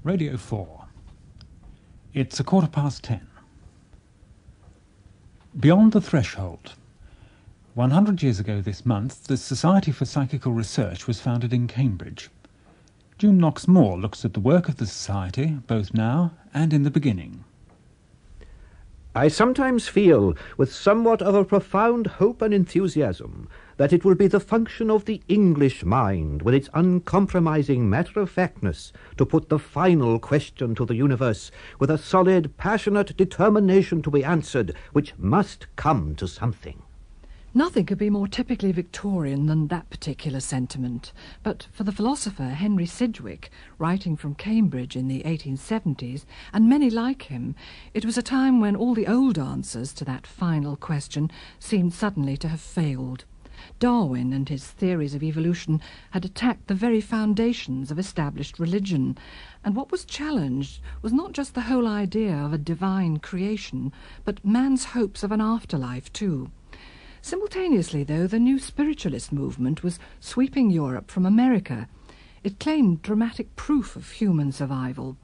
Radio 4. It's 10:15. Beyond the Threshold. 100 years ago this month, the Society for Psychical Research was founded in Cambridge. June Knox-Moore looks at the work of the Society, both now and in the beginning. I sometimes feel, with somewhat of a profound hope and enthusiasm, that it will be the function of the English mind, with its uncompromising matter-of-factness, to put the final question to the universe, with a solid, passionate determination to be answered, which must come to something. Nothing could be more typically Victorian than that particular sentiment. But for the philosopher Henry Sidgwick, writing from Cambridge in the 1870s, and many like him, it was a time when all the old answers to that final question seemed suddenly to have failed. Darwin and his theories of evolution had attacked the very foundations of established religion, and what was challenged was not just the whole idea of a divine creation, but man's hopes of an afterlife too. Simultaneously, though, the new spiritualist movement was sweeping Europe from America. It claimed dramatic proof of human survival.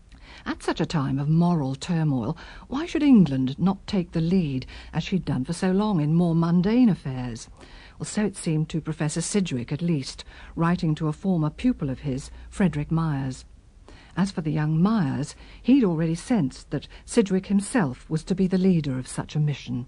At such a time of moral turmoil, why should England not take the lead, as she'd done for so long in more mundane affairs? Well, so it seemed to Professor Sidgwick, at least, writing to a former pupil of his, Frederick Myers. As for the young Myers, he'd already sensed that Sidgwick himself was to be the leader of such a mission.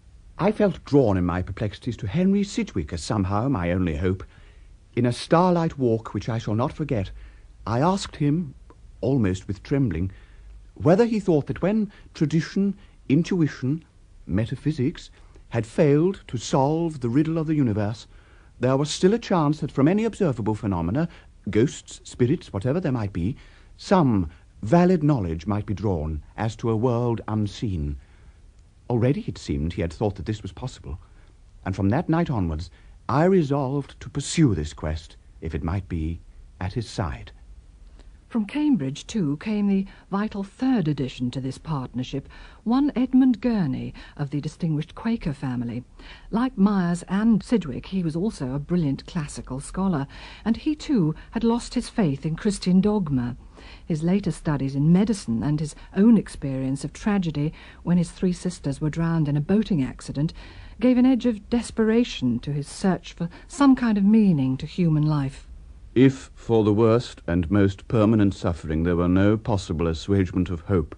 I felt drawn in my perplexities to Henry Sidgwick as somehow my only hope. In a starlight walk which I shall not forget, I asked him, almost with trembling, whether he thought that when tradition, intuition, metaphysics had failed to solve the riddle of the universe, there was still a chance that from any observable phenomena, ghosts, spirits, whatever there might be, some valid knowledge might be drawn as to a world unseen. Already, it seemed, he had thought that this was possible, and from that night onwards I resolved to pursue this quest, if it might be, at his side. From Cambridge, too, came the vital third addition to this partnership, one Edmund Gurney of the distinguished Quaker family. Like Myers and Sidgwick, he was also a brilliant classical scholar, and he, too, had lost his faith in Christian dogma. His later studies in medicine and his own experience of tragedy when his three sisters were drowned in a boating accident gave an edge of desperation to his search for some kind of meaning to human life. If for the worst and most permanent suffering there were no possible assuagement of hope,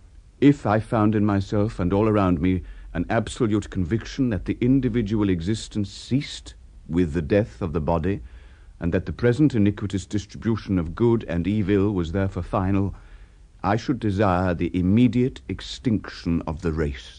if I found in myself and all around me an absolute conviction that the individual existence ceased with the death of the body, and that the present iniquitous distribution of good and evil was therefore final, I should desire the immediate extinction of the race.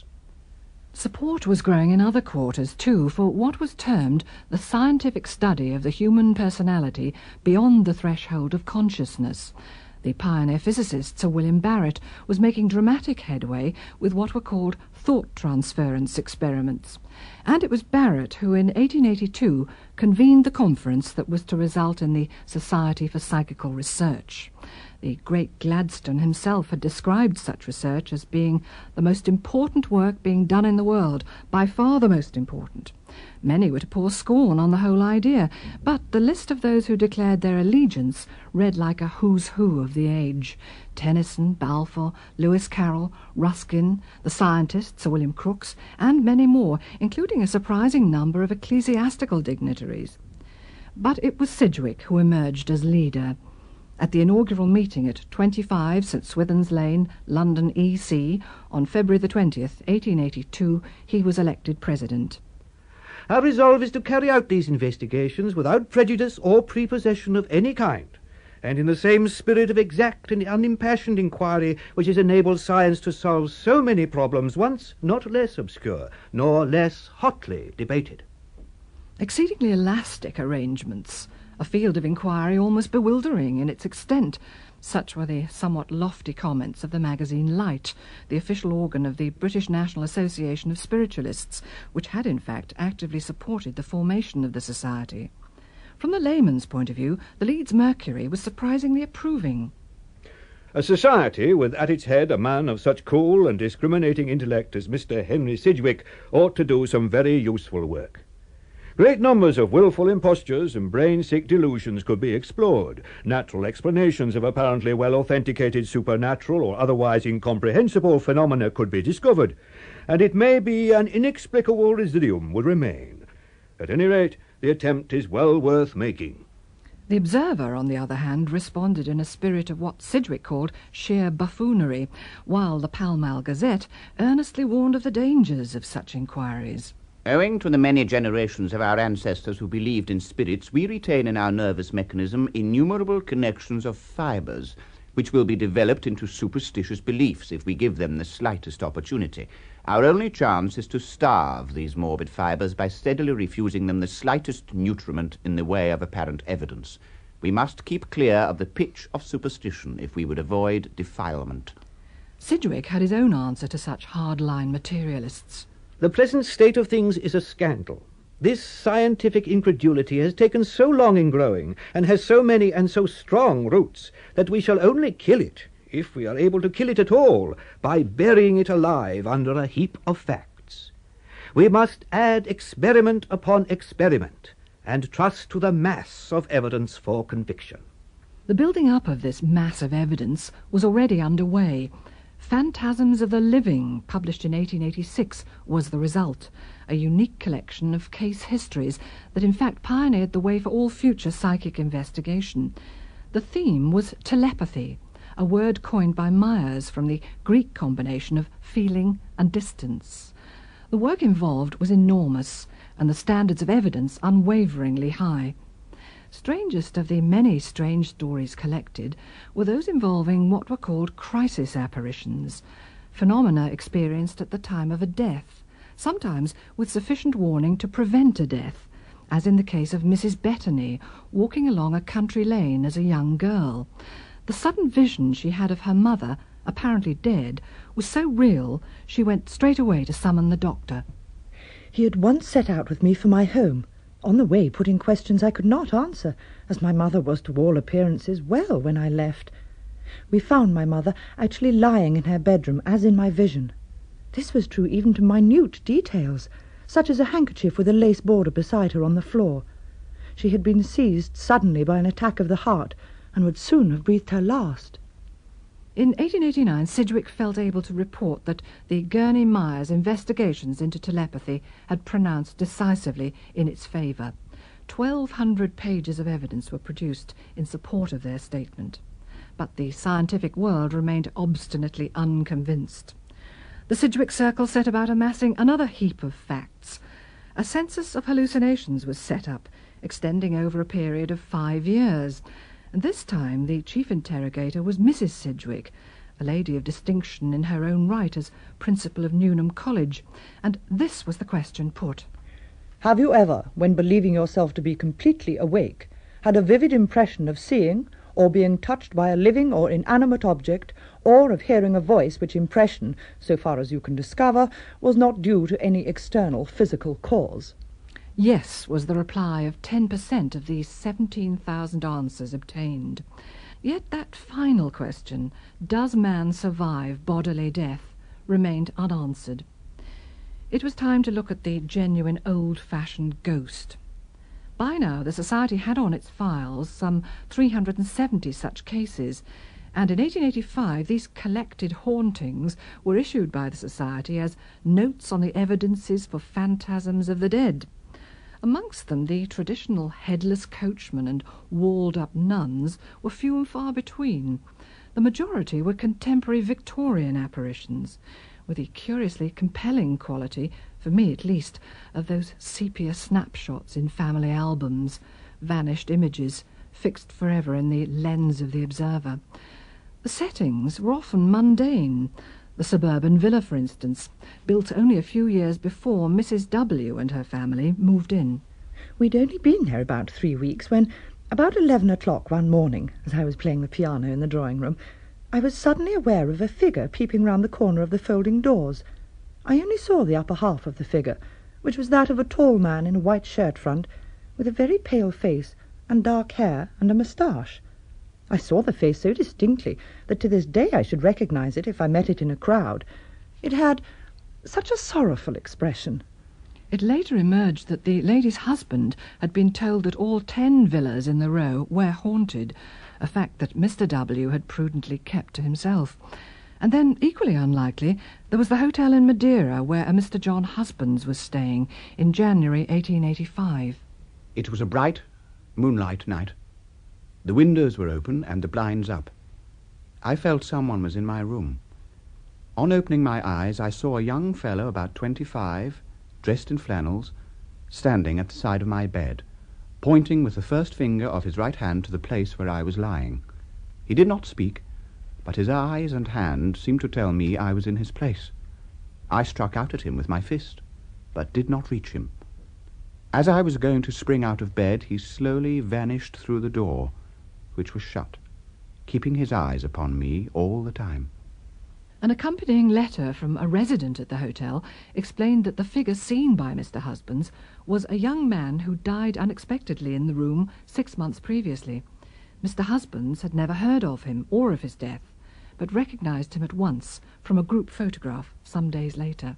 Support was growing in other quarters, too, for what was termed the scientific study of the human personality beyond the threshold of consciousness. The pioneer physicist Sir William Barrett was making dramatic headway with what were called thought transference experiments. And it was Barrett who in 1882 convened the conference that was to result in the Society for Psychical Research. The great Gladstone himself had described such research as being the most important work being done in the world, by far the most important. Many were to pour scorn on the whole idea, but the list of those who declared their allegiance read like a who's who of the age. Tennyson, Balfour, Lewis Carroll, Ruskin, the scientist, Sir William Crookes, and many more, including a surprising number of ecclesiastical dignitaries. But it was Sidgwick who emerged as leader. At the inaugural meeting at 25 St Swithin's Lane, London, EC, on February the 20th, 1882, he was elected president. Our resolve is to carry out these investigations without prejudice or prepossession of any kind, and in the same spirit of exact and unimpassioned inquiry which has enabled science to solve so many problems once not less obscure, nor less hotly debated. Exceedingly elastic arrangements, a field of inquiry almost bewildering in its extent. Such were the somewhat lofty comments of the magazine Light, the official organ of the British National Association of Spiritualists, which had in fact actively supported the formation of the Society. From the layman's point of view, the Leeds Mercury was surprisingly approving. A society with at its head a man of such cool and discriminating intellect as Mr. Henry Sidgwick ought to do some very useful work. Great numbers of willful impostures and brain-sick delusions could be explored. Natural explanations of apparently well-authenticated supernatural or otherwise incomprehensible phenomena could be discovered, and it may be an inexplicable residuum would remain. At any rate, the attempt is well worth making. The Observer, on the other hand, responded in a spirit of what Sidgwick called sheer buffoonery, while the Pall Mall Gazette earnestly warned of the dangers of such inquiries. Owing to the many generations of our ancestors who believed in spirits, we retain in our nervous mechanism innumerable connections of fibres, which will be developed into superstitious beliefs if we give them the slightest opportunity. Our only chance is to starve these morbid fibres by steadily refusing them the slightest nutriment in the way of apparent evidence. We must keep clear of the pitch of superstition if we would avoid defilement. Sidgwick had his own answer to such hard-line materialists. The present state of things is a scandal. This scientific incredulity has taken so long in growing, and has so many and so strong roots, that we shall only kill it, if we are able to kill it at all, by burying it alive under a heap of facts. We must add experiment upon experiment, and trust to the mass of evidence for conviction. The building up of this mass of evidence was already underway. Phantasms of the Living, published in 1886, was the result, a unique collection of case histories that in fact pioneered the way for all future psychic investigation. The theme was telepathy, a word coined by Myers from the Greek combination of feeling and distance. The work involved was enormous, and the standards of evidence unwaveringly high. Strangest of the many strange stories collected were those involving what were called crisis apparitions, phenomena experienced at the time of a death, sometimes with sufficient warning to prevent a death, as in the case of Mrs. Bettany, walking along a country lane as a young girl. The sudden vision she had of her mother, apparently dead, was so real she went straight away to summon the doctor. He had once set out with me for my home, on the way putting questions I could not answer, as my mother was to all appearances well when I left. We found my mother actually lying in her bedroom, as in my vision. This was true even to minute details, such as a handkerchief with a lace border beside her on the floor. She had been seized suddenly by an attack of the heart, and would soon have breathed her last. In 1889, Sidgwick felt able to report that the Gurney-Myers investigations into telepathy had pronounced decisively in its favour. 1,200 pages of evidence were produced in support of their statement. But the scientific world remained obstinately unconvinced. The Sidgwick Circle set about amassing another heap of facts. A census of hallucinations was set up, extending over a period of 5 years. And this time the chief interrogator was Mrs. Sidgwick, a lady of distinction in her own right as principal of Newnham College, and this was the question put. Have you ever, when believing yourself to be completely awake, had a vivid impression of seeing or being touched by a living or inanimate object, or of hearing a voice which impression, so far as you can discover, was not due to any external physical cause? Yes, was the reply of 10% of these 17,000 answers obtained. Yet that final question, does man survive bodily death, remained unanswered. It was time to look at the genuine old-fashioned ghost. By now the Society had on its files some 370 such cases, and in 1885 these collected hauntings were issued by the Society as Notes on the Evidences for Phantasms of the Dead. Amongst them the traditional headless coachman and walled-up nuns were few and far between. The majority were contemporary Victorian apparitions, with the curiously compelling quality, for me at least, of those sepia snapshots in family albums, vanished images, fixed forever in the lens of the observer. The settings were often mundane. The suburban villa, for instance, built only a few years before Mrs. W. and her family moved in. We'd only been there about 3 weeks when, about 11 o'clock one morning, as I was playing the piano in the drawing-room, I was suddenly aware of a figure peeping round the corner of the folding doors. I only saw the upper half of the figure, which was that of a tall man in a white shirt-front, with a very pale face and dark hair and a moustache. I saw the face so distinctly that to this day I should recognize it if I met it in a crowd. It had such a sorrowful expression. It later emerged that the lady's husband had been told that all 10 villas in the row were haunted, a fact that Mr. W. had prudently kept to himself. And then, equally unlikely, there was the hotel in Madeira where a Mr. John Husbands was staying in January 1885. It was a bright, moonlight night. The windows were open and the blinds up. I felt someone was in my room. On opening my eyes, I saw a young fellow about 25, dressed in flannels, standing at the side of my bed, pointing with the first finger of his right hand to the place where I was lying. He did not speak, but his eyes and hand seemed to tell me I was in his place. I struck out at him with my fist, but did not reach him. As I was going to spring out of bed, he slowly vanished through the door, which was shut, keeping his eyes upon me all the time. An accompanying letter from a resident at the hotel explained that the figure seen by Mr. Husbands was a young man who died unexpectedly in the room 6 months previously. Mr. Husbands had never heard of him or of his death, but recognised him at once from a group photograph some days later.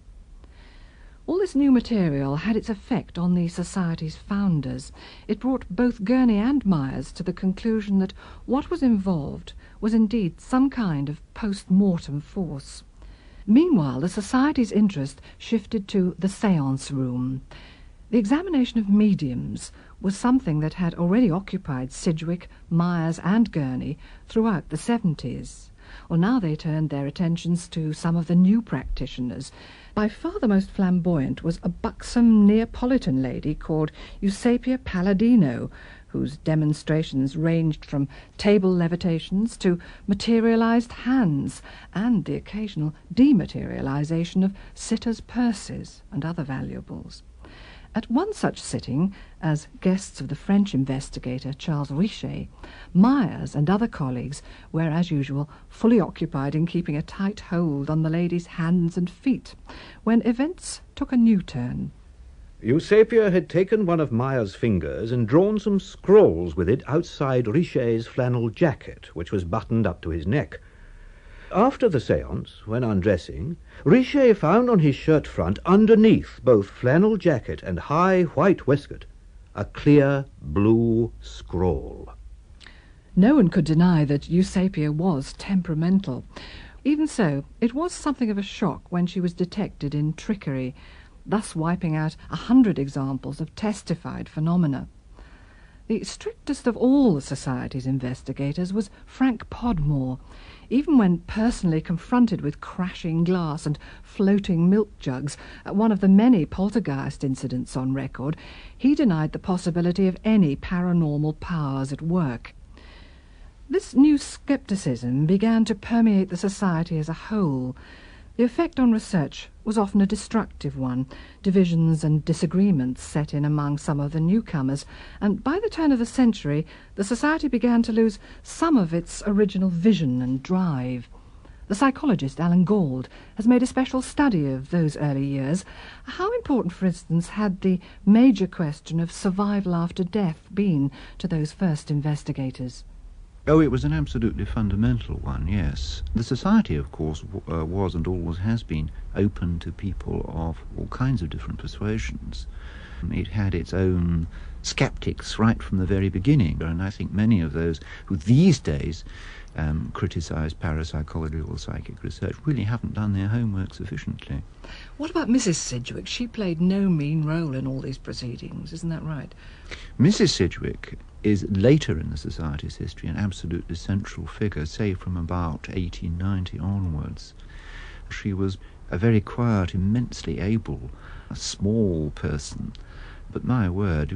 All this new material had its effect on the Society's founders. It brought both Gurney and Myers to the conclusion that what was involved was indeed some kind of post-mortem force. Meanwhile, the Society's interest shifted to the séance room. The examination of mediums was something that had already occupied Sidgwick, Myers and Gurney throughout the 70s. Well, now they turned their attentions to some of the new practitioners. By far the most flamboyant was a buxom Neapolitan lady called Eusapia Palladino, whose demonstrations ranged from table levitations to materialized hands and the occasional dematerialization of sitters' purses and other valuables. At one such sitting, as guests of the French investigator Charles Richet, Myers and other colleagues were, as usual, fully occupied in keeping a tight hold on the lady's hands and feet, when events took a new turn. Eusapia had taken one of Myers' fingers and drawn some scrolls with it outside Richet's flannel jacket, which was buttoned up to his neck. After the séance, when undressing, Richet found on his shirt front, underneath both flannel jacket and high white waistcoat, a clear blue scroll. No one could deny that Eusapia was temperamental. Even so, it was something of a shock when she was detected in trickery, thus wiping out 100 examples of testified phenomena. The strictest of all the Society's investigators was Frank Podmore. Even when personally confronted with crashing glass and floating milk jugs at one of the many poltergeist incidents on record, he denied the possibility of any paranormal powers at work. This new scepticism began to permeate the Society as a whole. The effect on research was often a destructive one. Divisions and disagreements set in among some of the newcomers, and by the turn of the century the Society began to lose some of its original vision and drive. The psychologist Alan Gauld has made a special study of those early years. How important, for instance, had the major question of survival after death been to those first investigators? Oh, it was an absolutely fundamental one, yes. The Society, of course, was and always has been open to people of all kinds of different persuasions. It had its own skeptics right from the very beginning, and I think many of those who these days criticise parapsychology or psychic research really haven't done their homework sufficiently. What about Mrs. Sidgwick? She played no mean role in all these proceedings, isn't that right? Mrs. Sidgwick is later in the Society's history an absolutely central figure, say from about 1890 onwards. She was a very quiet, immensely able, a small person, but my word,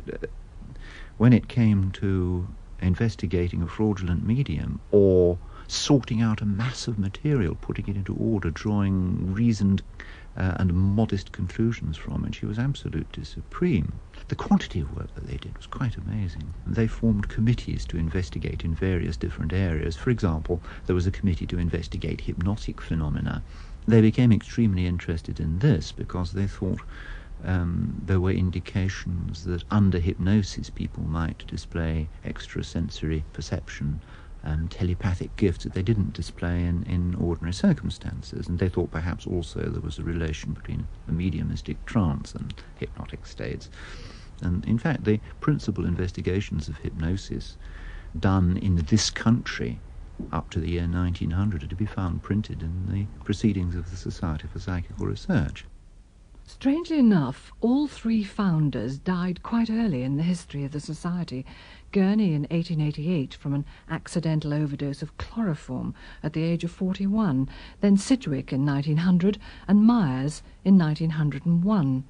when it came to investigating a fraudulent medium or sorting out a mass of material, putting it into order, drawing reasoned and modest conclusions from it, she was absolutely supreme. The quantity of work that they did was quite amazing. They formed committees to investigate in various different areas. For example, there was a committee to investigate hypnotic phenomena. They became extremely interested in this because they thought there were indications that under hypnosis people might display extrasensory perception telepathic gifts that they didn't display in ordinary circumstances, and they thought perhaps also there was a relation between the mediumistic trance and hypnotic states. And in fact, the principal investigations of hypnosis done in this country up to the year 1900 are to be found printed in the Proceedings of the Society for Psychical Research. Strangely enough, all three founders died quite early in the history of the Society. Gurney in 1888 from an accidental overdose of chloroform at the age of 41, then Sidgwick in 1900 and Myers in 1901.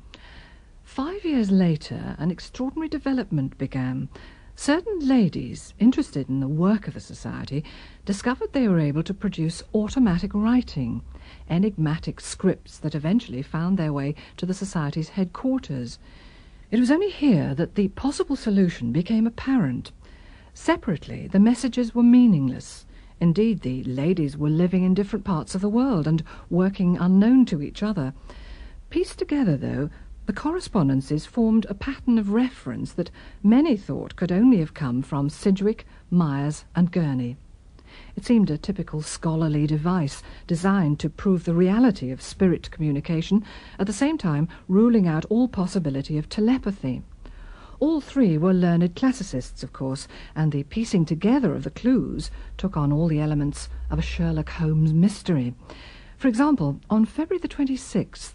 5 years later, an extraordinary development began. Certain ladies, interested in the work of the Society, discovered they were able to produce automatic writing, enigmatic scripts that eventually found their way to the Society's headquarters. It was only here that the possible solution became apparent. Separately, the messages were meaningless. Indeed, the ladies were living in different parts of the world and working unknown to each other. Pieced together, though, the correspondences formed a pattern of reference that many thought could only have come from Sidgwick, Myers and Gurney. It seemed a typical scholarly device designed to prove the reality of spirit communication, at the same time ruling out all possibility of telepathy. All three were learned classicists, of course, and the piecing together of the clues took on all the elements of a Sherlock Holmes mystery. For example, on February the 26th,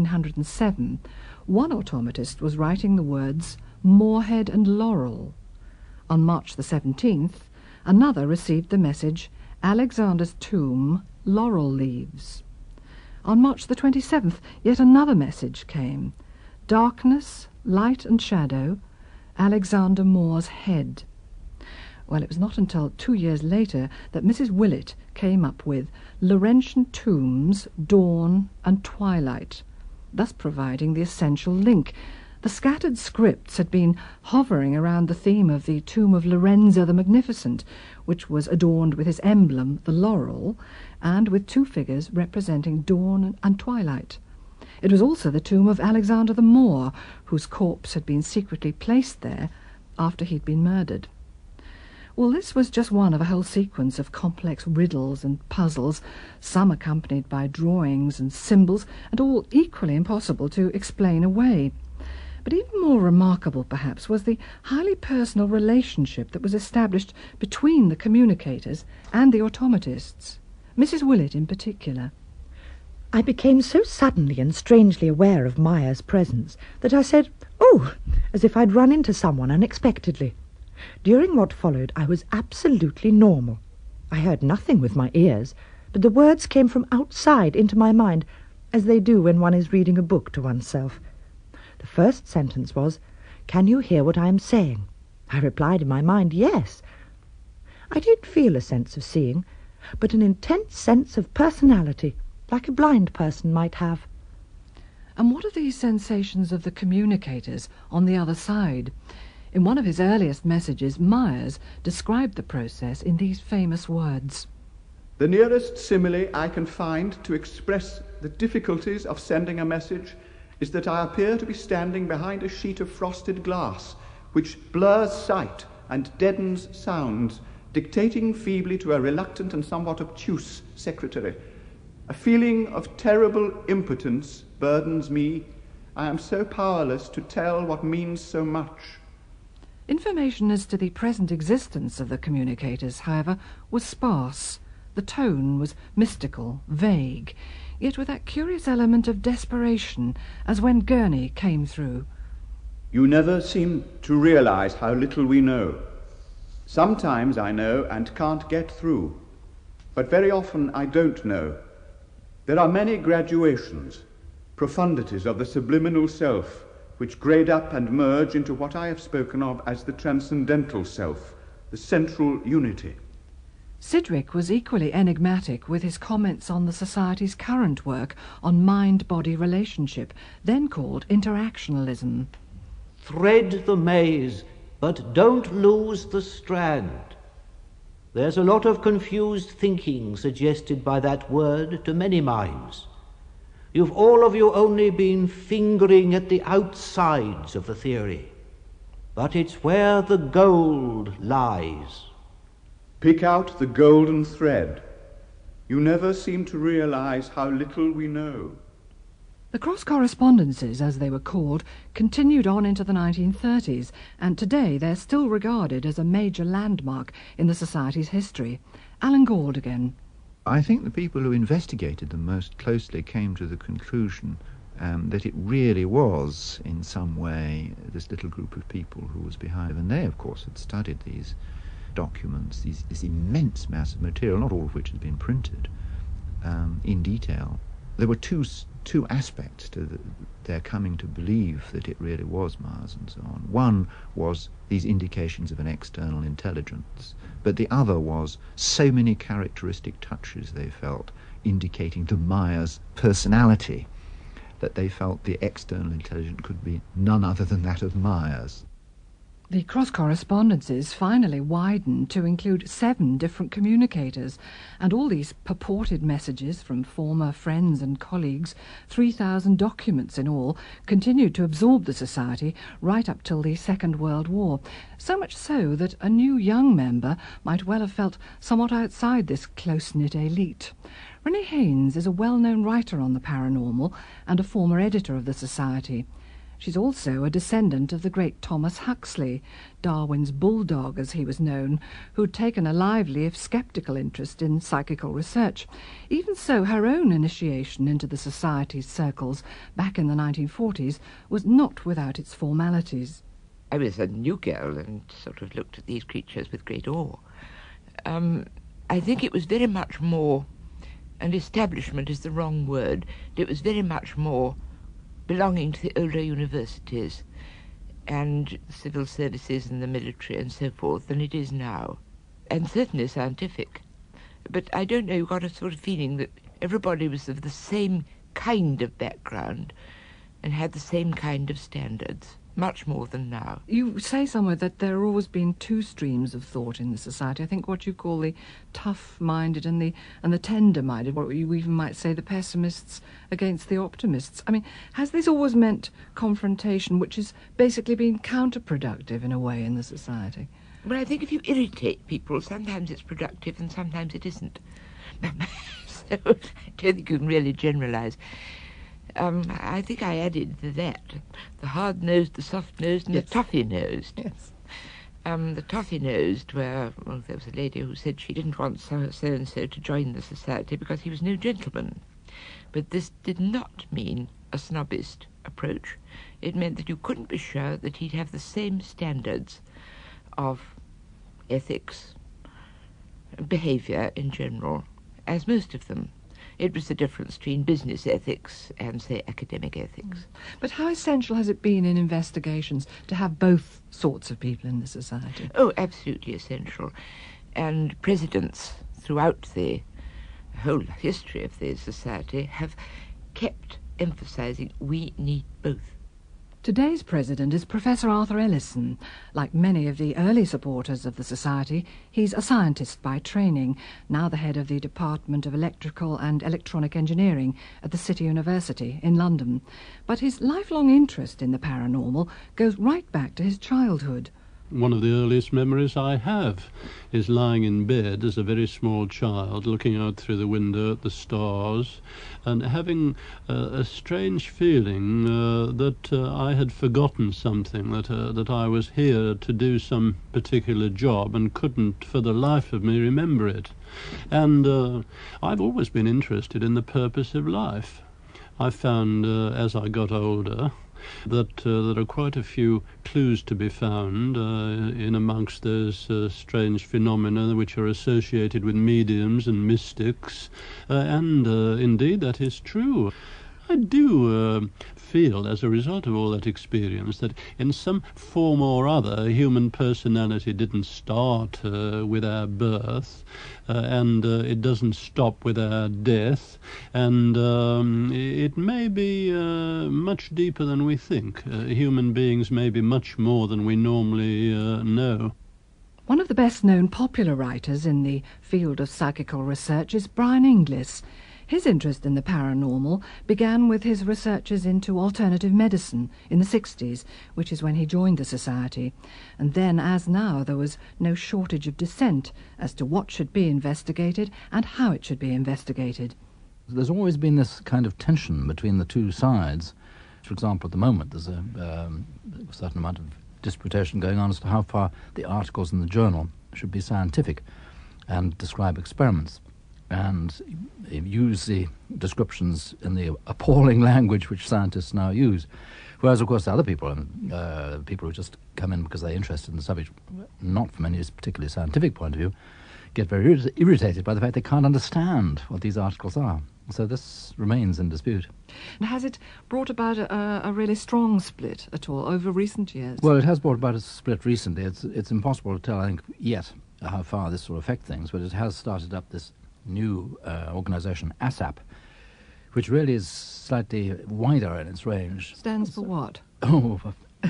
1907, one automatist was writing the words Moorhead and Laurel. On March the 17th, another received the message Alexander's Tomb, Laurel Leaves. On March the 27th, yet another message came Darkness, Light and Shadow, Alexander Moore's Head. Well, it was not until 2 years later that Mrs. Willett came up with Laurentian Tombs, Dawn and Twilight, thus providing the essential link. The scattered scripts had been hovering around the theme of the tomb of Lorenzo the Magnificent, which was adorned with his emblem, the laurel, and with two figures representing dawn and twilight. It was also the tomb of Alexander the Moor, whose corpse had been secretly placed there after he'd been murdered. Well, this was just one of a whole sequence of complex riddles and puzzles, some accompanied by drawings and symbols, and all equally impossible to explain away. But even more remarkable, perhaps, was the highly personal relationship that was established between the communicators and the automatists, Mrs. Willett in particular. I became so suddenly and strangely aware of Myers' presence that I said, "Oh," as if I'd run into someone unexpectedly. During what followed, I was absolutely normal. I heard nothing with my ears, but the words came from outside into my mind, as they do when one is reading a book to oneself. The first sentence was, "Can you hear what I am saying?" I replied in my mind, "Yes." I did feel a sense of seeing, but an intense sense of personality, like a blind person might have. And what are these sensations of the communicators on the other side? In one of his earliest messages, Myers described the process in these famous words. The nearest simile I can find to express the difficulties of sending a message is that I appear to be standing behind a sheet of frosted glass, which blurs sight and deadens sounds, dictating feebly to a reluctant and somewhat obtuse secretary. A feeling of terrible impotence burdens me. I am so powerless to tell what means so much. Information as to the present existence of the communicators, however, was sparse. The tone was mystical, vague, yet with that curious element of desperation, as when Gurney came through. You never seem to realize how little we know. Sometimes I know and can't get through, but very often I don't know. There are many graduations, profundities of the subliminal self, which grade up and merge into what I have spoken of as the transcendental self, the central unity. Sidgwick was equally enigmatic with his comments on the Society's current work on mind-body relationship, then called interactionalism. Thread the maze, but don't lose the strand. There's a lot of confused thinking suggested by that word to many minds. You've all of you only been fingering at the outsides of the theory, but it's where the gold lies. Pick out the golden thread. You never seem to realize how little we know. The cross correspondences, as they were called, continued on into the 1930s, and today they're still regarded as a major landmark in the Society's history. Alan Gord again. I think the people who investigated them most closely came to the conclusion that it really was, in some way, this little group of people who was behind it. And they, of course, had studied these documents, this immense mass of material, not all of which had been printed, in detail. There were two aspects to their coming to believe that it really was Mars and so on. One was these indications of an external intelligence, but the other was so many characteristic touches they felt indicating the Maya's personality that they felt the external intelligence could be none other than that of Maya's. The cross correspondences finally widened to include 7 different communicators, and all these purported messages from former friends and colleagues, 3,000 documents in all, continued to absorb the Society right up till the Second World War, so much so that a new young member might well have felt somewhat outside this close-knit elite. Renée Haynes is a well-known writer on the paranormal and a former editor of the Society. She's also a descendant of the great Thomas Huxley, Darwin's bulldog as he was known, who'd taken a lively if sceptical interest in psychical research. Even so, her own initiation into the Society's circles back in the 1940s was not without its formalities. I was a new girl and sort of looked at these creatures with great awe. I think it was very much more, and establishment is the wrong word, it was very much more belonging to the older universities and civil services and the military and so forth than it is now, and certainly scientific. But I don't know, you got a sort of feeling that everybody was of the same kind of background and had the same kind of standards, much more than now. You say somewhere that there have always been 2 streams of thought in the Society. I think what you call the tough-minded and the tender-minded, what you even might say the pessimists against the optimists. I mean, has this always meant confrontation, which has basically been counterproductive in a way in the Society? Well, I think if you irritate people, sometimes it's productive and sometimes it isn't. So I don't think you can really generalise. I think I added to that the hard-nosed, the soft-nosed, and yes. the toffee-nosed. Yes. The toffee-nosed were, well, there was a lady who said she didn't want so-and-so to join the Society because he was no gentleman. But this did not mean a snobbist approach. It meant that you couldn't be sure that he'd have the same standards of ethics, behaviour in general, as most of them. It was the difference between business ethics and, say, academic ethics. But how essential has it been in investigations to have both sorts of people in the Society? Oh, absolutely essential. And presidents throughout the whole history of the Society have kept emphasising we need both. Today's president is Professor Arthur Ellison. Like many of the early supporters of the Society, he's a scientist by training, now the head of the Department of Electrical and Electronic Engineering at the City University in London. But his lifelong interest in the paranormal goes right back to his childhood. One of the earliest memories I have is lying in bed as a very small child, looking out through the window at the stars and having a strange feeling that I had forgotten something, that I was here to do some particular job and couldn't for the life of me remember it. And I've always been interested in the purpose of life. I found as I got older that there are quite a few clues to be found in amongst those strange phenomena which are associated with mediums and mystics, and indeed that is true. I do feel, as a result of all that experience, that in some form or other human personality didn't start with our birth, and it doesn't stop with our death, and it may be much deeper than we think. Human beings may be much more than we normally know. One of the best-known popular writers in the field of psychical research is Brian Inglis. His interest in the paranormal began with his researches into alternative medicine in the 60s, which is when he joined the Society. And then, as now, there was no shortage of dissent as to what should be investigated and how it should be investigated. There's always been this kind of tension between the two sides. For example, at the moment, there's a certain amount of disputation going on as to how far the articles in the journal should be scientific and describe experiments, and use the descriptions in the appalling language which scientists now use. Whereas, of course, other people, people who just come in because they're interested in the subject, not from any particularly scientific point of view, get very irritated by the fact they can't understand what these articles are. So this remains in dispute. Has it brought about a really strong split at all over recent years? Well, it has brought about a split recently. It's impossible to tell, I think, yet how far this will affect things, but it has started up this new organisation, ASAP, which really is slightly wider in its range. Stands for what? Oh,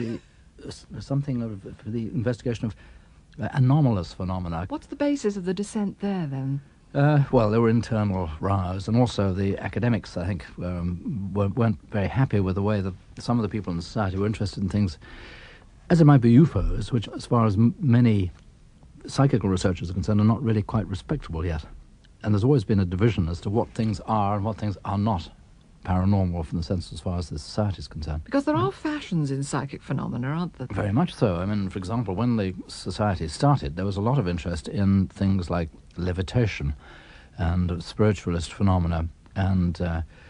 something of for the investigation of anomalous phenomena. What's the basis of the dissent there, then? Well, there were internal rows, and also the academics, I think, weren't very happy with the way that some of the people in the society were interested in things, as it might be UFOs, which, as far as many psychical researchers are concerned, are not really quite respectable yet. And there's always been a division as to what things are and what things are not paranormal from the sense as far as the society is concerned. Because there are fashions in psychic phenomena, aren't there? Very much so. I mean, for example, when the society started, there was a lot of interest in things like levitation and spiritualist phenomena and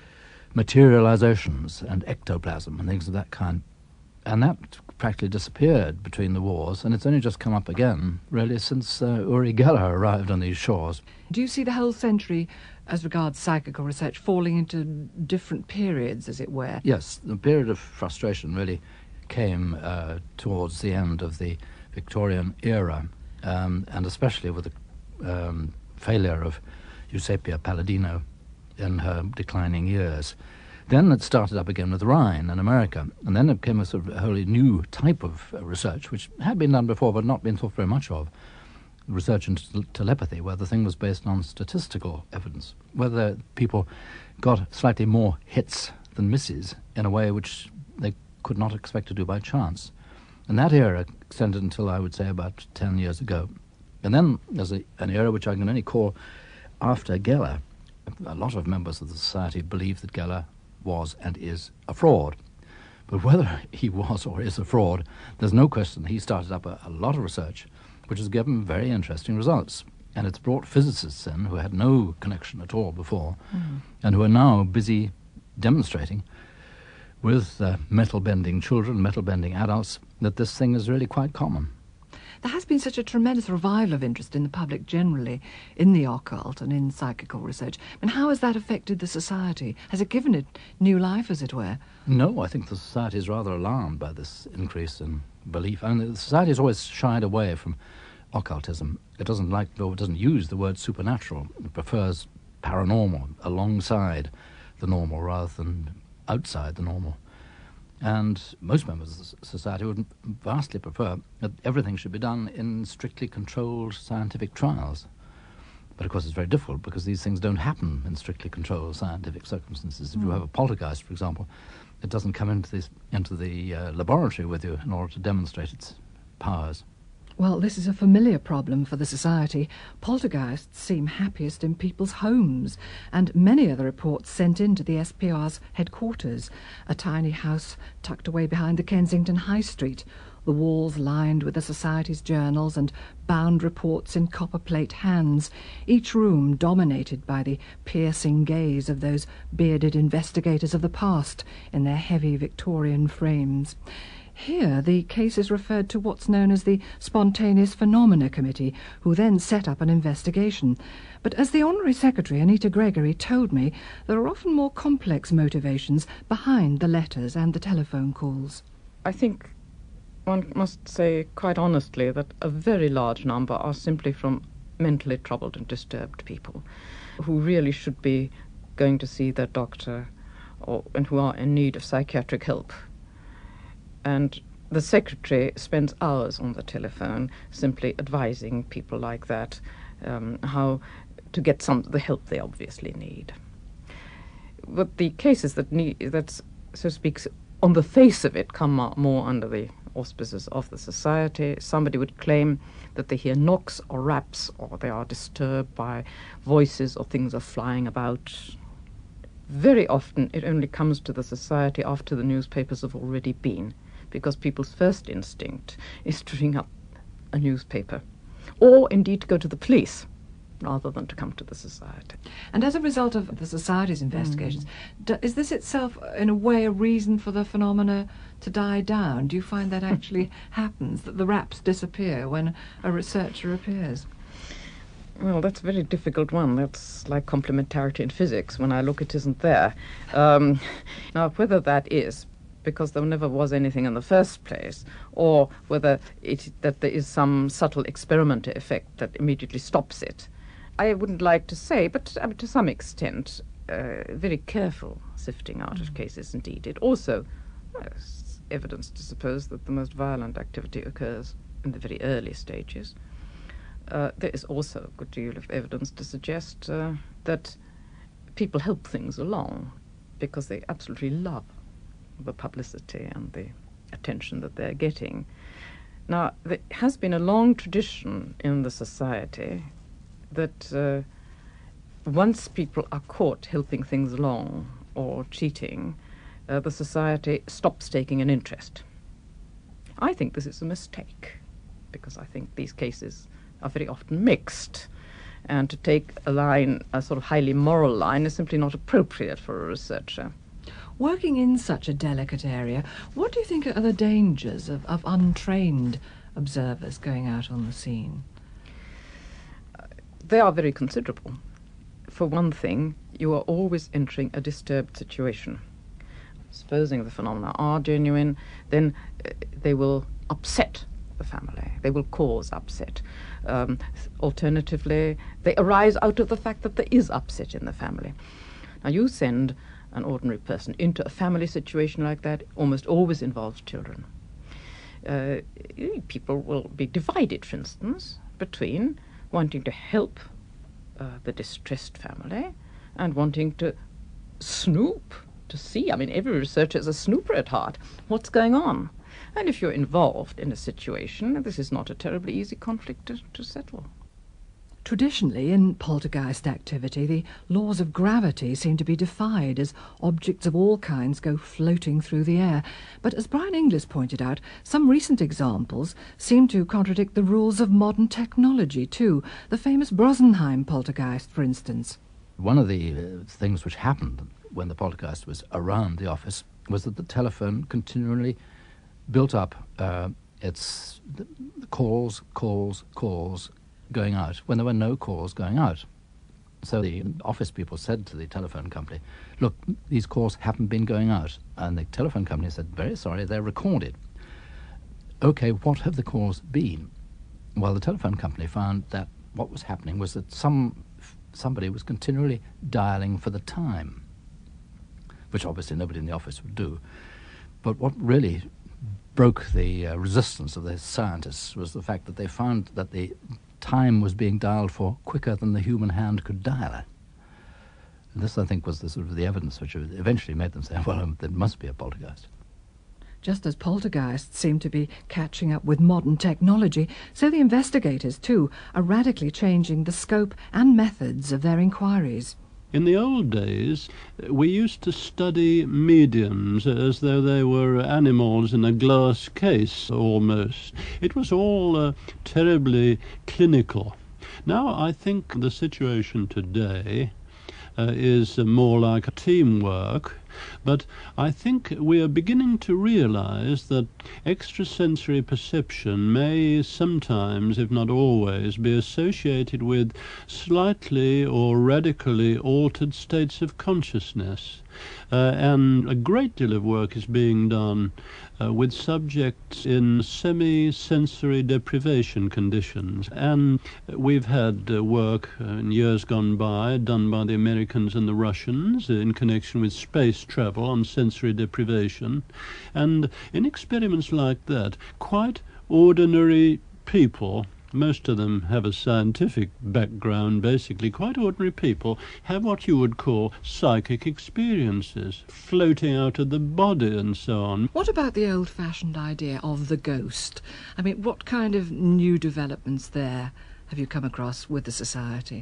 materializations and ectoplasm and things of that kind. And that practically disappeared between the wars, and it's only just come up again, really, since Uri Geller arrived on these shores. Do you see the whole century, as regards psychical research, falling into different periods, as it were? Yes, the period of frustration really came towards the end of the Victorian era, and especially with the failure of Eusapia Palladino in her declining years. Then it started up again with Rhine in America, and then it became a sort of a wholly new type of research, which had been done before but not been thought very much of. Research into telepathy, where the thing was based on statistical evidence, whether people got slightly more hits than misses in a way which they could not expect to do by chance. And that era extended until, I would say, about 10 years ago. And then there's an era which I can only call after Geller. A lot of members of the society believe that Geller was and is a fraud. But whether he was or is a fraud, there's no question he started up a lot of research which has given very interesting results. And it's brought physicists in who had no connection at all before, and who are now busy demonstrating with metal-bending children, metal-bending adults, that this thing is really quite common. There has been such a tremendous revival of interest in the public generally in the occult and in psychical research. And how has that affected the society? Has it given it new life, as it were? No, I think the society is rather alarmed by this increase in belief. I mean, the society has always shied away from occultism. It doesn't use the word supernatural. It prefers paranormal alongside the normal rather than outside the normal. And most members of the society would vastly prefer that everything should be done in strictly controlled scientific trials. But of course it's very difficult because these things don't happen in strictly controlled scientific circumstances. If you have a poltergeist, for example, it doesn't come into the laboratory with you in order to demonstrate its powers. Well, this is a familiar problem for the society. Poltergeists seem happiest in people's homes, and many are the reports sent in to the SPR's headquarters, a tiny house tucked away behind the Kensington High Street, the walls lined with the Society's journals and bound reports in copperplate hands, each room dominated by the piercing gaze of those bearded investigators of the past in their heavy Victorian frames. Here, the case is referred to what's known as the Spontaneous Phenomena Committee, who then set up an investigation. But as the Honorary Secretary, Anita Gregory, told me, there are often more complex motivations behind the letters and the telephone calls. I think one must say quite honestly that a very large number are simply from mentally troubled and disturbed people who really should be going to see their doctor and who are in need of psychiatric help. And the secretary spends hours on the telephone simply advising people like that how to get the help they obviously need. but the cases that, so to speak, on the face of it, come more under the auspices of the society. Somebody would claim that they hear knocks or raps, or they are disturbed by voices, or things are flying about. Very often it only comes to the society after the newspapers have already been, because people's first instinct is to ring up a newspaper, or indeed to go to the police, rather than to come to the society. And as a result of the society's investigations, is this itself, in a way, a reason for the phenomena to die down? Do you find that actually happens, that the raps disappear when a researcher appears? Well, that's a very difficult one. That's like complementarity in physics. When I look, it isn't there. Now, whether that is because there never was anything in the first place, or whether that there is some subtle experimental effect that immediately stops it, I wouldn't like to say, but to some extent, very careful sifting out of cases indeed. It also has evidence to suppose that the most violent activity occurs in the very early stages. There is also a good deal of evidence to suggest that people help things along because they absolutely love the publicity and the attention that they're getting. Now, there has been a long tradition in the society that once people are caught helping things along or cheating, the society stops taking an interest. I think this is a mistake, because I think these cases are very often mixed, and to take a sort of highly moral line is simply not appropriate for a researcher. Working in such a delicate area, what do you think are the dangers of untrained observers going out on the scene? They are very considerable. For one thing, you are always entering a disturbed situation. Supposing the phenomena are genuine, then they will upset the family. They will cause upset. Alternatively, they arise out of the fact that there is upset in the family. Now, you send an ordinary person into a family situation like that, almost always involves children. People will be divided, for instance, between wanting to help the distressed family and wanting to snoop, to see. I mean, every researcher is a snooper at heart. What's going on? And if you're involved in a situation, this is not a terribly easy conflict to settle. Traditionally, in poltergeist activity, the laws of gravity seem to be defied as objects of all kinds go floating through the air. But as Brian Inglis pointed out, some recent examples seem to contradict the rules of modern technology too. The famous Brosenheim poltergeist, for instance. One of the things which happened when the poltergeist was around the office was that the telephone continually built up its calls going out when there were no calls going out. So the office people said to the telephone company, look, these calls haven't been going out. And the telephone company said, very sorry, they're recorded. Okay, what have the calls been? Well, the telephone company found that what was happening was that somebody was continually dialing for the time, which obviously nobody in the office would do. But what really broke the resistance of the scientists was the fact that they found that the time was being dialed for quicker than the human hand could dial it. And this, I think, was the sort of the evidence which eventually made them say, well, there must be a poltergeist. Just as poltergeists seem to be catching up with modern technology, so the investigators, too, are radically changing the scope and methods of their inquiries. In the old days, we used to study mediums as though they were animals in a glass case, almost. It was all terribly clinical. Now, I think the situation today is more like teamwork, but I think we are beginning to realize that extrasensory perception may sometimes, if not always, be associated with slightly or radically altered states of consciousness. And a great deal of work is being done with subjects in semi-sensory deprivation conditions. And we've had work in years gone by done by the Americans and the Russians in connection with space travel on sensory deprivation. And in experiments like that, quite ordinary people Most of them have a scientific background, basically. Quite ordinary people have what you would call psychic experiences, floating out of the body and so on. What about the old-fashioned idea of the ghost? I mean, what kind of new developments there have you come across with the Society?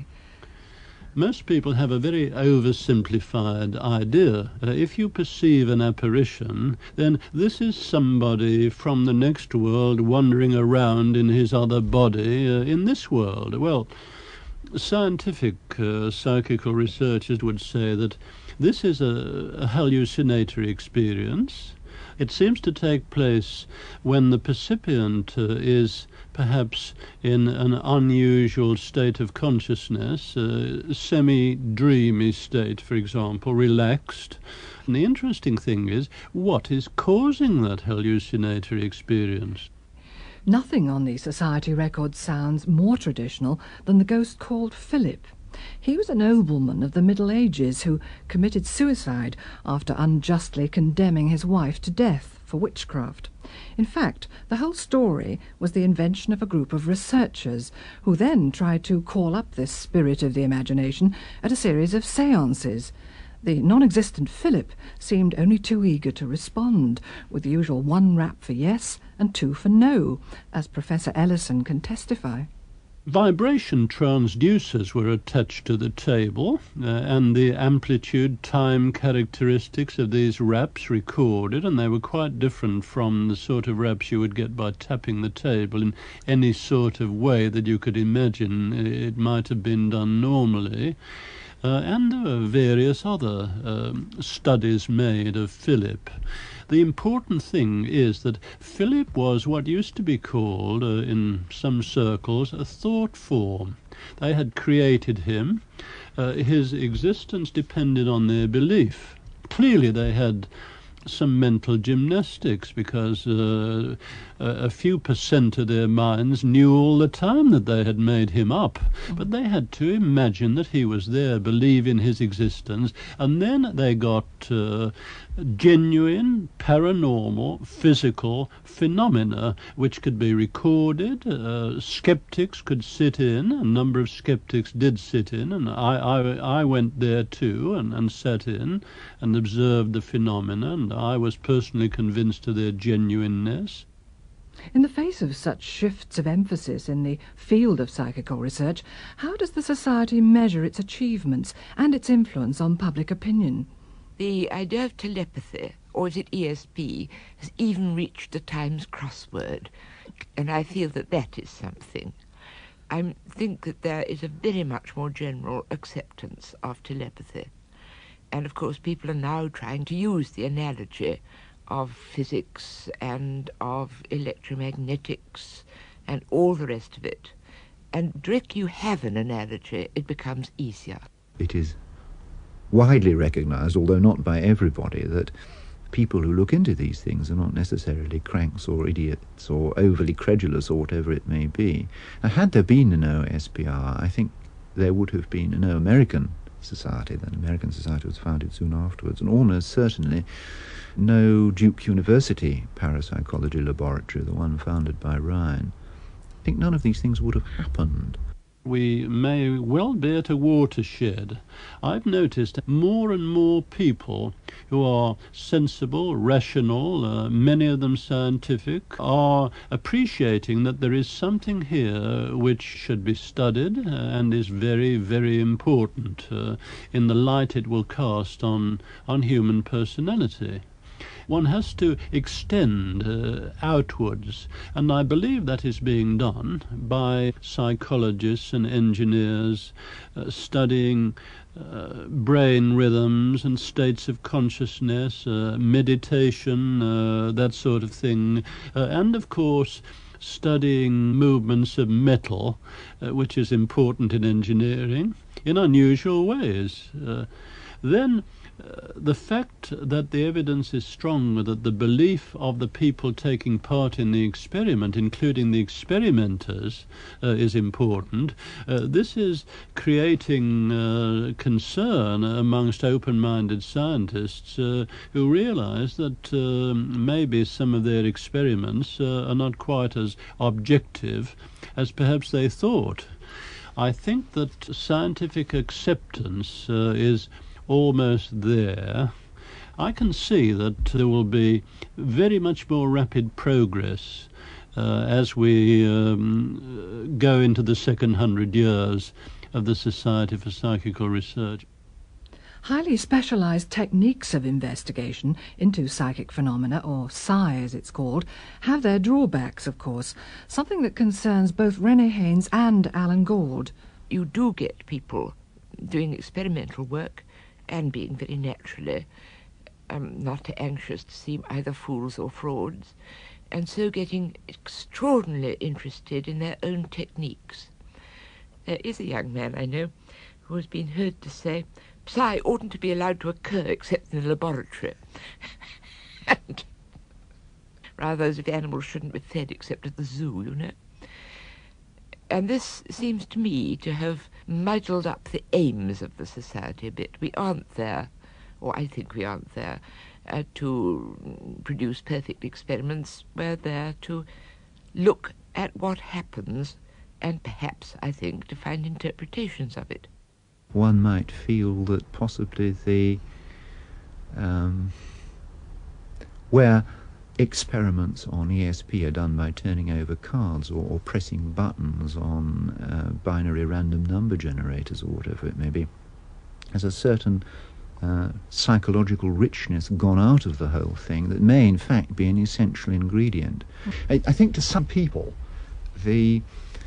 Most people have a very oversimplified idea. If you perceive an apparition, then this is somebody from the next world wandering around in his other body in this world. Well, scientific psychical researchers would say that this is a hallucinatory experience. It seems to take place when the percipient is perhaps in an unusual state of consciousness, a semi-dreamy state, for example, relaxed. And the interesting thing is, what is causing that hallucinatory experience? Nothing on the Society records sounds more traditional than the ghost called Philip. He was a nobleman of the Middle Ages who committed suicide after unjustly condemning his wife to death for witchcraft. In fact, the whole story was the invention of a group of researchers who then tried to call up this spirit of the imagination at a series of séances. The non-existent Philip seemed only too eager to respond, with the usual 1 rap for yes and 2 for no, as Professor Ellison can testify. Vibration transducers were attached to the table, and the amplitude time characteristics of these raps recorded, and they were quite different from the sort of raps you would get by tapping the table in any sort of way that you could imagine it might have been done normally. And there were various other studies made of Philip. The important thing is that Philip was what used to be called, in some circles, a thought form. They had created him. His existence depended on their belief. Clearly they had some mental gymnastics, because a few percent of their minds knew all the time that they had made him up. But they had to imagine that he was there, believe in his existence, and then they got genuine, paranormal, physical phenomena which could be recorded. Skeptics could sit in. A number of skeptics did sit in, and I went there too and sat in and observed the phenomena, and I was personally convinced of their genuineness. In the face of such shifts of emphasis in the field of psychical research, how does the Society measure its achievements and its influence on public opinion? The idea of telepathy, or is it ESP, has even reached the Times crossword, and I feel that that is something. I think that there is a very much more general acceptance of telepathy. And of course people are now trying to use the analogy of physics and of electromagnetics and all the rest of it. And directly you have an analogy, it becomes easier. It is widely recognised, although not by everybody, that people who look into these things are not necessarily cranks or idiots or overly credulous or whatever it may be. Now, had there been no SPR, I think there would have been no American Society. The American Society was founded soon afterwards, and almost certainly no Duke University parapsychology laboratory, the one founded by Ryan. I think none of these things would have happened. We may well be at a watershed. I've noticed more and more people who are sensible, rational, many of them scientific, are appreciating that there is something here which should be studied and is very, very important in the light it will cast on human personality. One has to extend outwards, and I believe that is being done by psychologists and engineers studying brain rhythms and states of consciousness, meditation, that sort of thing, and of course studying movements of metal, which is important in engineering, in unusual ways. Then the fact that the evidence is strong, that the belief of the people taking part in the experiment, including the experimenters, is important. This is creating concern amongst open-minded scientists who realize that maybe some of their experiments are not quite as objective as perhaps they thought. I think that scientific acceptance is almost there. I can see that there will be very much more rapid progress as we go into the second 100 years of the Society for Psychical Research. Highly specialised techniques of investigation into psychic phenomena, or psi as it's called, have their drawbacks, of course, something that concerns both René Haynes and Alan Gauld. You do get people doing experimental work and being very naturally not anxious to seem either fools or frauds, and so getting extraordinarily interested in their own techniques. There is a young man I know who has been heard to say, "Psi oughtn't to be allowed to occur except in the laboratory." And rather as if animals shouldn't be fed except at the zoo, you know. And this seems to me to have muddled up the aims of the Society a bit. We aren't there, or I think we aren't there, to produce perfect experiments. We're there to look at what happens and perhaps, I think, to find interpretations of it. One might feel that possibly the where experiments on ESP are done by turning over cards or pressing buttons on binary random number generators or whatever it may be, there's a certain psychological richness gone out of the whole thing that may in fact be an essential ingredient. I think to some people the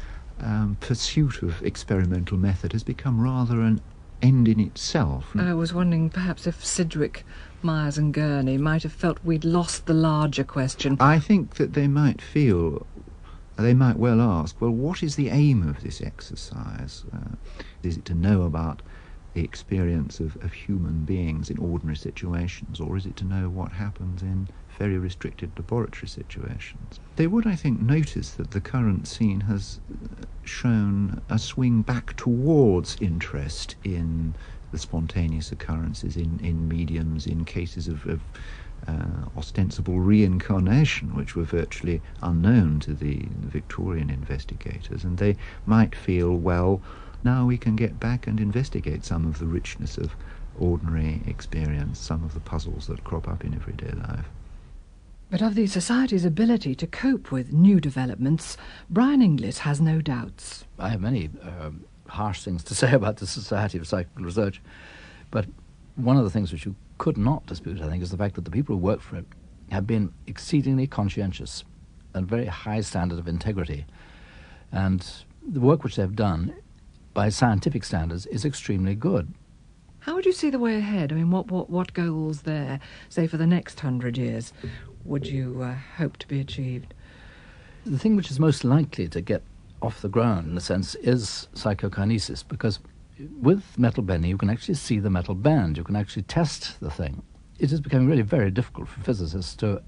pursuit of experimental method has become rather an end in itself. I was wondering perhaps if Sidgwick, Myers and Gurney might have felt we'd lost the larger question. I think that they might feel, they might well ask, well, what is the aim of this exercise? Is it to know about the experience of human beings in ordinary situations, or is it to know what happens in very restricted laboratory situations? They would, I think, notice that the current scene has shown a swing back towards interest in the spontaneous occurrences in mediums, in cases of ostensible reincarnation, which were virtually unknown to the Victorian investigators, and they might feel, well, now we can get back and investigate some of the richness of ordinary experience, some of the puzzles that crop up in everyday life. But of the Society's ability to cope with new developments, Brian Inglis has no doubts. I have many harsh things to say about the Society of Psychical Research, but one of the things which you could not dispute, I think, is the fact that the people who work for it have been exceedingly conscientious and very high standard of integrity. And the work which they've done, by scientific standards, is extremely good. How would you see the way ahead? I mean, what goals there, say, for the next 100 years, would you hope to be achieved? The thing which is most likely to get off the ground, in a sense, is psychokinesis, because with metal bending you can actually see the metal bend, you can actually test the thing. It is becoming really very difficult for physicists to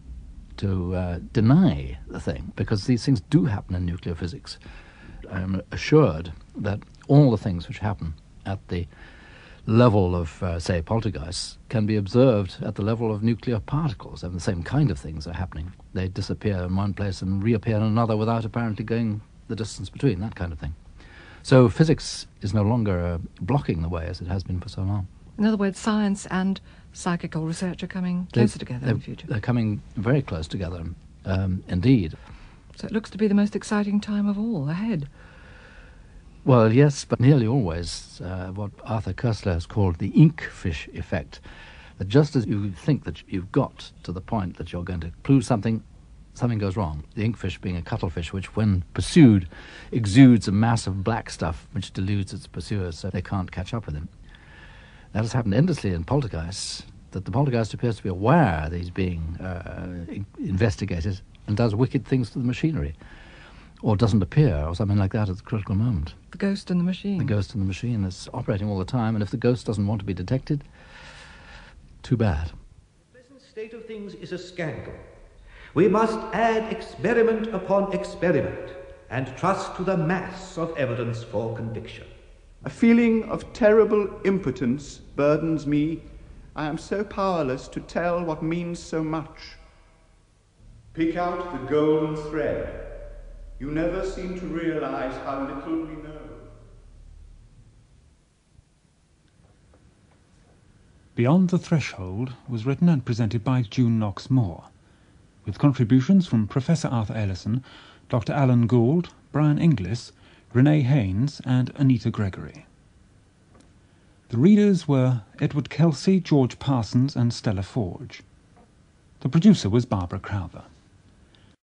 deny the thing, because these things do happen in nuclear physics. I am assured that all the things which happen at the level of, say, poltergeists can be observed at the level of nuclear particles, and the same kind of things are happening. They disappear in one place and reappear in another without apparently going the distance between, that kind of thing. So physics is no longer blocking the way as it has been for so long. In other words, science and psychical research are coming closer together in the future. They're coming very close together, indeed. So it looks to be the most exciting time of all ahead. Well, yes, but nearly always what Arthur Koestler has called the inkfish effect. That just as you think that you've got to the point that you're going to prove something, something goes wrong. The inkfish being a cuttlefish which, when pursued, exudes a mass of black stuff which deludes its pursuers so they can't catch up with him. That has happened endlessly in poltergeists, that the poltergeist appears to be aware that he's being investigated and does wicked things to the machinery, or doesn't appear, or something like that at the critical moment. The ghost in the machine. The ghost in the machine is operating all the time, and if the ghost doesn't want to be detected, too bad. The present state of things is a scandal. We must add experiment upon experiment and trust to the mass of evidence for conviction. A feeling of terrible impotence burdens me. I am so powerless to tell what means so much. Pick out the golden thread. You never seem to realize how little we know. Beyond the Threshold was written and presented by June Knox Moore, with contributions from Professor Arthur Ellison, Dr. Alan Gould, Brian Inglis, Renee Haynes and Anita Gregory. The readers were Edward Kelsey, George Parsons and Stella Forge. The producer was Barbara Crowther.